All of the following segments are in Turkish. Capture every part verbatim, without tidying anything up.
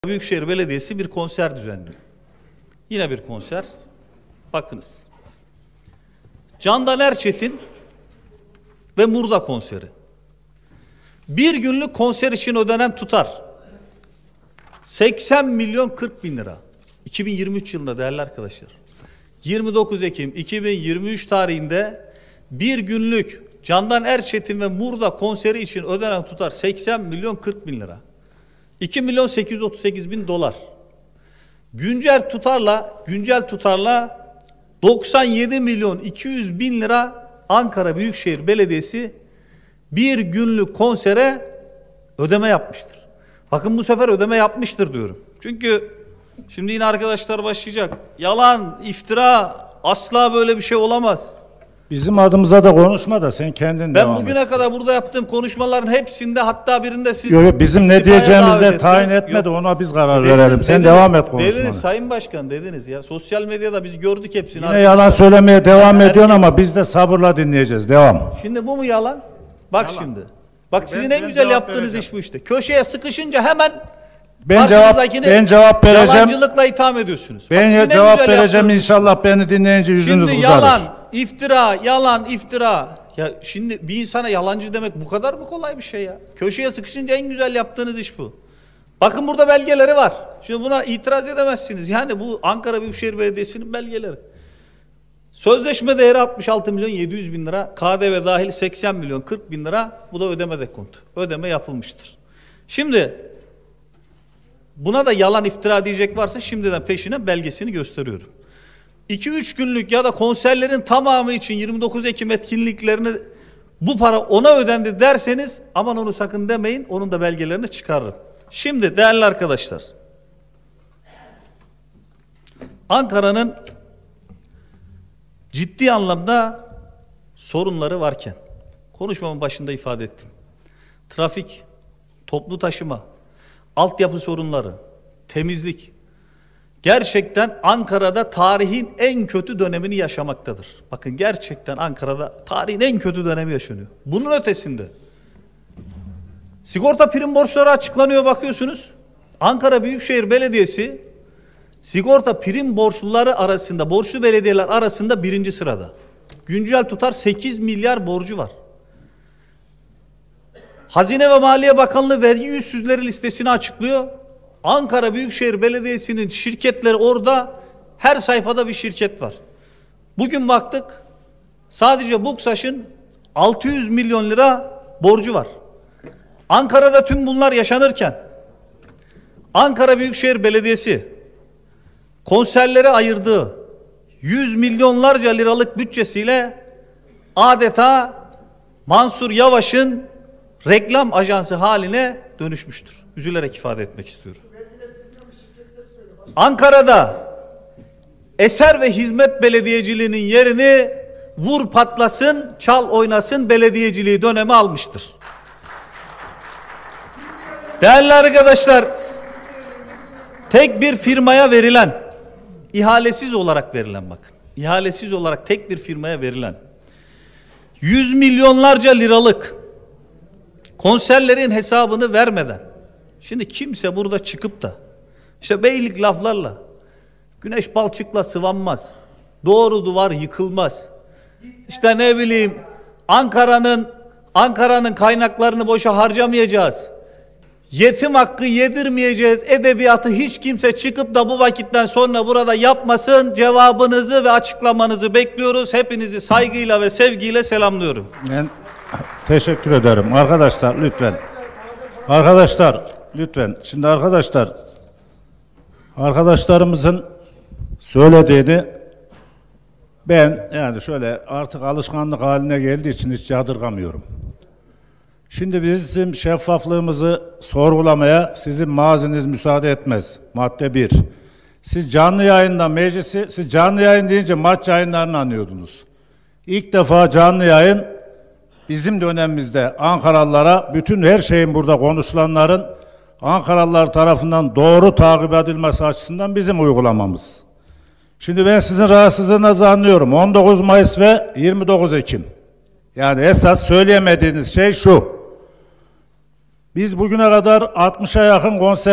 Büyükşehir Belediyesi bir konser düzenliyor. Yine bir konser. Bakınız. Candan Erçetin ve Murda konseri. Bir günlük konser için ödenen tutar seksen milyon kırk bin lira. iki bin yirmi üç yılında değerli arkadaşlar. yirmi dokuz Ekim iki bin yirmi üç tarihinde bir günlük Candan Erçetin ve Murda konseri için ödenen tutar seksen milyon kırk bin lira. iki milyon sekiz yüz otuz sekiz bin dolar. Güncel tutarla güncel tutarla doksan yedi milyon iki yüz bin lira Ankara Büyükşehir Belediyesi bir günlük konsere ödeme yapmıştır. Bakın bu sefer ödeme yapmıştır diyorum. Çünkü şimdi yine arkadaşlar başlayacak. Yalan, iftira, asla böyle bir şey olamaz. Bizim adımıza da konuşma da sen kendin ben devam et. Ben bugüne kadar burada yaptığım konuşmaların hepsinde, hatta birinde siz... Yok, bizim ne diyeceğimizde tayin etmedi, yok, ona biz karar dediniz, verelim. Sen dediniz, devam et konuşmana. Dediniz Sayın Başkan, dediniz ya. Sosyal medyada biz gördük hepsini. Yine yalan söylemeye devam yani ediyorsun ama biz de sabırla dinleyeceğiz. Devam. Şimdi bu mu yalan? Bak yalan. Şimdi. Bak ben, sizin en güzel yaptığınız vereceğim. iş bu işte. Köşeye sıkışınca hemen ben cevap ben cevap vereceğim. Yalancılıkla itham ediyorsunuz. Ben Bak, cevap vereceğim inşallah, beni dinleyince yüzünüz şimdi uzarır. Yalan, iftira, yalan, iftira. Ya şimdi bir insana yalancı demek bu kadar mı kolay bir şey ya? Köşeye sıkışınca en güzel yaptığınız iş bu. Bakın burada belgeleri var. Şimdi buna itiraz edemezsiniz. Yani bu Ankara Büyükşehir Belediyesi'nin belgeleri. Sözleşme değeri altmış altı milyon yedi yüz bin lira. K D V dahil seksen milyon kırk bin lira. Bu da ödeme dekontu. Ödeme yapılmıştır. Şimdi buna da yalan, iftira diyecek varsa şimdiden peşine belgesini gösteriyorum. iki üç günlük ya da konserlerin tamamı için yirmi dokuz Ekim etkinliklerini bu para ona ödendi derseniz aman onu sakın demeyin, onun da belgelerini çıkarırım. Şimdi değerli arkadaşlar, Ankara'nın ciddi anlamda sorunları varken, konuşmamın başında ifade ettim. Trafik, toplu taşıma, altyapı sorunları, temizlik, gerçekten Ankara'da tarihin en kötü dönemini yaşamaktadır. Bakın gerçekten Ankara'da tarihin en kötü dönemi yaşanıyor. Bunun ötesinde sigorta prim borçları açıklanıyor, bakıyorsunuz. Ankara Büyükşehir Belediyesi sigorta prim borçluları arasında, borçlu belediyeler arasında birinci sırada. Güncel tutar sekiz milyar borcu var. Hazine ve Maliye Bakanlığı vergi yüzsüzleri listesini açıklıyor. Ankara Büyükşehir Belediyesi'nin şirketleri orada, her sayfada bir şirket var. Bugün baktık, sadece Buksaş'ın altı yüz milyon lira borcu var. Ankara'da tüm bunlar yaşanırken Ankara Büyükşehir Belediyesi konserlere ayırdığı yüz milyonlarca liralık bütçesiyle adeta Mansur Yavaş'ın reklam ajansı haline dönüşmüştür. Üzülerek ifade etmek istiyorum. Ankara'da eser ve hizmet belediyeciliğinin yerini vur patlasın, çal oynasın belediyeciliği dönemi almıştır. Değerli arkadaşlar, tek bir firmaya verilen, ihalesiz olarak verilen, bakın, ihalesiz olarak tek bir firmaya verilen yüz milyonlarca liralık konserlerin hesabını vermeden, şimdi kimse burada çıkıp da işte beylik laflarla, güneş balçıkla sıvanmaz, doğru duvar yıkılmaz, İşte ne bileyim Ankara'nın Ankara'nın kaynaklarını boşa harcamayacağız, yetim hakkı yedirmeyeceğiz edebiyatı hiç kimse çıkıp da bu vakitten sonra burada yapmasın. Cevabınızı ve açıklamanızı bekliyoruz. Hepinizi saygıyla ve sevgiyle selamlıyorum. Ben teşekkür ederim. Arkadaşlar lütfen. Arkadaşlar lütfen. Şimdi arkadaşlar arkadaşlarımızın söylediğini ben yani şöyle artık alışkanlık haline geldiği için hiç yadırgamıyorum. Şimdi bizim şeffaflığımızı sorgulamaya sizin maziniz müsaade etmez. Madde bir. Siz canlı yayında meclisi, siz canlı yayın deyince maç yayınlarını anlıyordunuz. İlk defa canlı yayın bizim dönemimizde Ankaralılara, bütün her şeyin burada konuşulanların Ankaralılar tarafından doğru takip edilmesi açısından bizim uygulamamız. Şimdi ben sizin rahatsızlığınızı anlıyorum. on dokuz Mayıs ve yirmi dokuz Ekim. Yani esas söyleyemediğiniz şey şu. Biz bugüne kadar altmışa yakın konser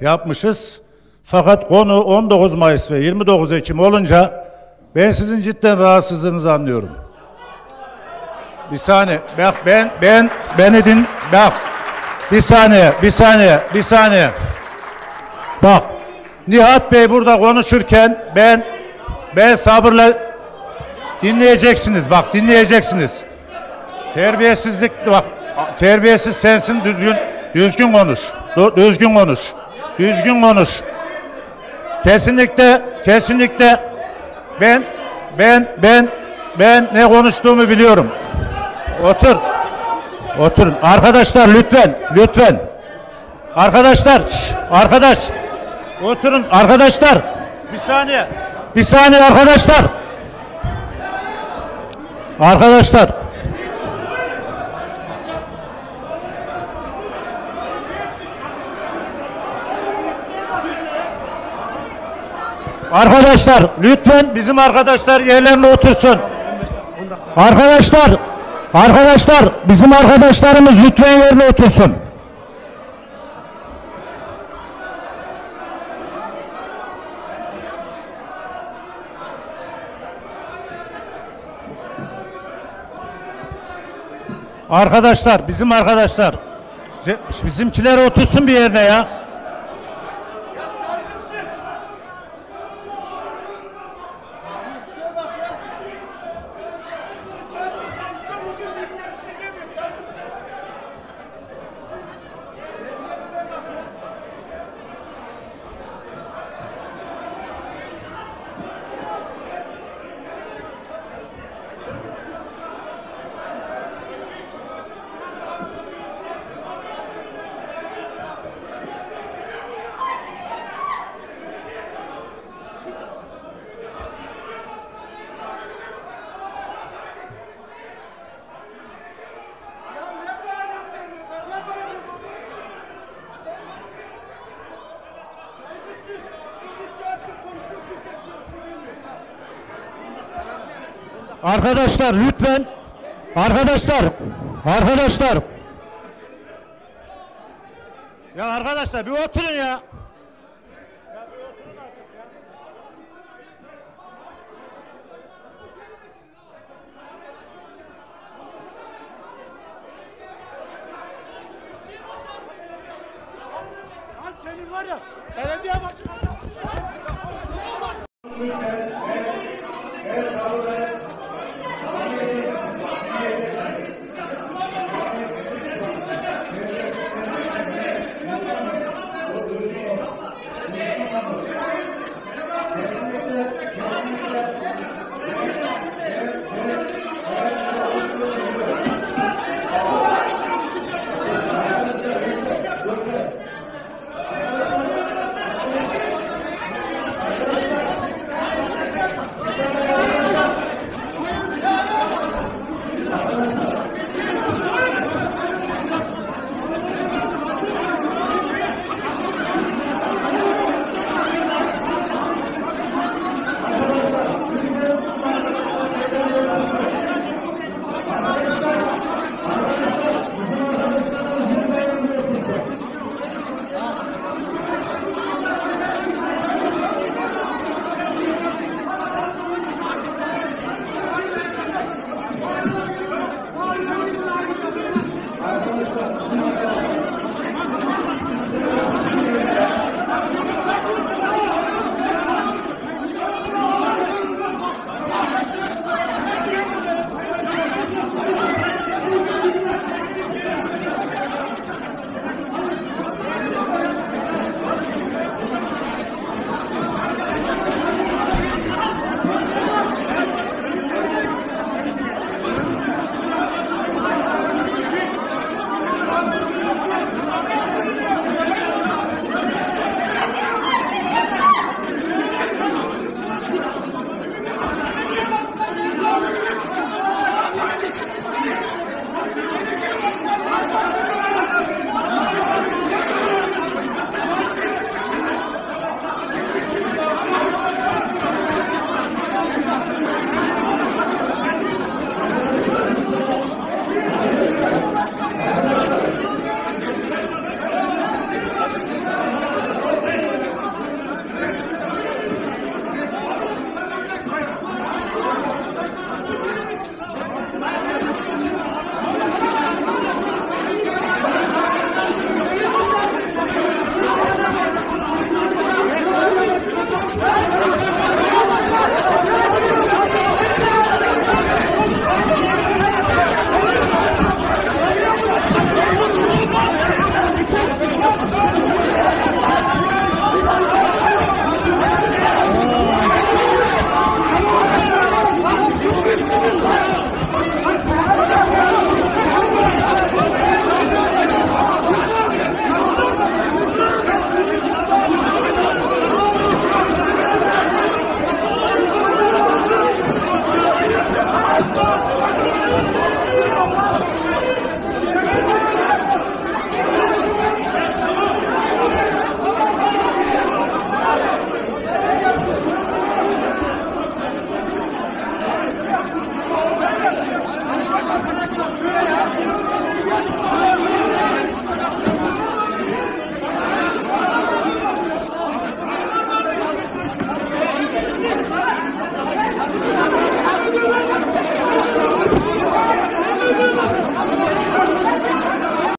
yapmışız. Fakat konu on dokuz Mayıs ve yirmi dokuz Ekim olunca ben sizin cidden rahatsızlığınızı anlıyorum. Bir saniye, bak ben, ben, beni din, bak. Bir saniye, bir saniye, bir saniye. Bak, Nihat Bey burada konuşurken ben, ben sabırla dinleyeceksiniz, bak dinleyeceksiniz. Terbiyesizlik, bak, terbiyesiz sensin, düzgün, düzgün konuş, düzgün konuş, düzgün konuş. Kesinlikle, kesinlikle ben, ben, ben, ben ne konuştuğumu biliyorum. Otur. Oturun. Arkadaşlar lütfen, lütfen. Arkadaşlar, şş, arkadaş. Oturun arkadaşlar. Bir saniye. Bir saniye arkadaşlar. Arkadaşlar. Arkadaşlar lütfen bizim arkadaşlar yerlerine otursun. Arkadaşlar, arkadaşlar bizim arkadaşlarımız lütfen yerine otursun. Arkadaşlar, bizim arkadaşlar, bizimkiler otursun bir yerine ya. Arkadaşlar lütfen, arkadaşlar, arkadaşlar. Ya arkadaşlar bir oturun ya. Senin var ya, belediye başkanı.